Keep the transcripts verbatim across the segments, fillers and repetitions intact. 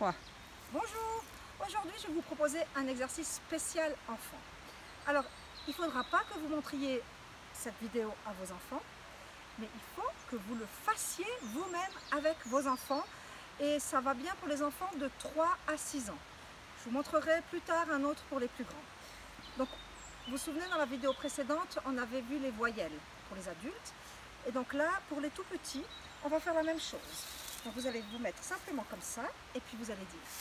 Ouais. Bonjour, aujourd'hui je vais vous proposer un exercice spécial enfant. Alors, il ne faudra pas que vous montriez cette vidéo à vos enfants, mais il faut que vous le fassiez vous-même avec vos enfants et ça va bien pour les enfants de trois à six ans. Je vous montrerai plus tard un autre pour les plus grands. Donc, vous vous souvenez, dans la vidéo précédente, on avait vu les voyelles pour les adultes. Et donc là, pour les tout petits, on va faire la même chose. Donc vous allez vous mettre simplement comme ça et puis vous allez dire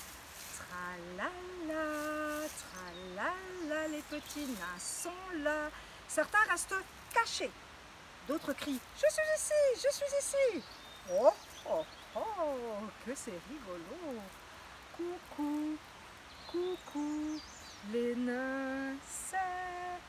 tralala, tralala, les petits nains sont là. Certains restent cachés, d'autres crient je suis ici, je suis ici. Oh, oh, oh, que c'est rigolo. Coucou, coucou, les nains, c'est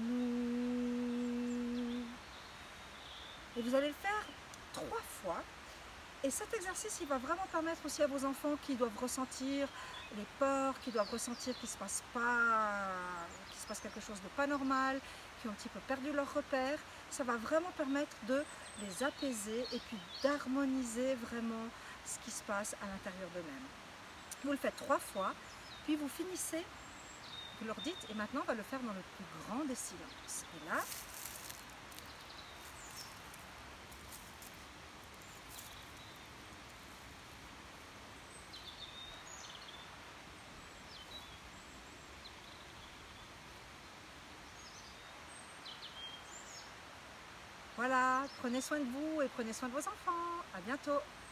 nous. Et vous allez le faire trois fois. Et cet exercice, il va vraiment permettre aussi à vos enfants qui doivent ressentir les peurs, qui doivent ressentir qu'il se passe pas, qu'il se passe quelque chose de pas normal, qui ont un petit peu perdu leur repère. Ça va vraiment permettre de les apaiser et puis d'harmoniser vraiment ce qui se passe à l'intérieur d'eux-mêmes. Vous le faites trois fois, puis vous finissez, vous leur dites, et maintenant on va le faire dans le plus grand des silences. Et là, voilà, prenez soin de vous et prenez soin de vos enfants. À bientôt.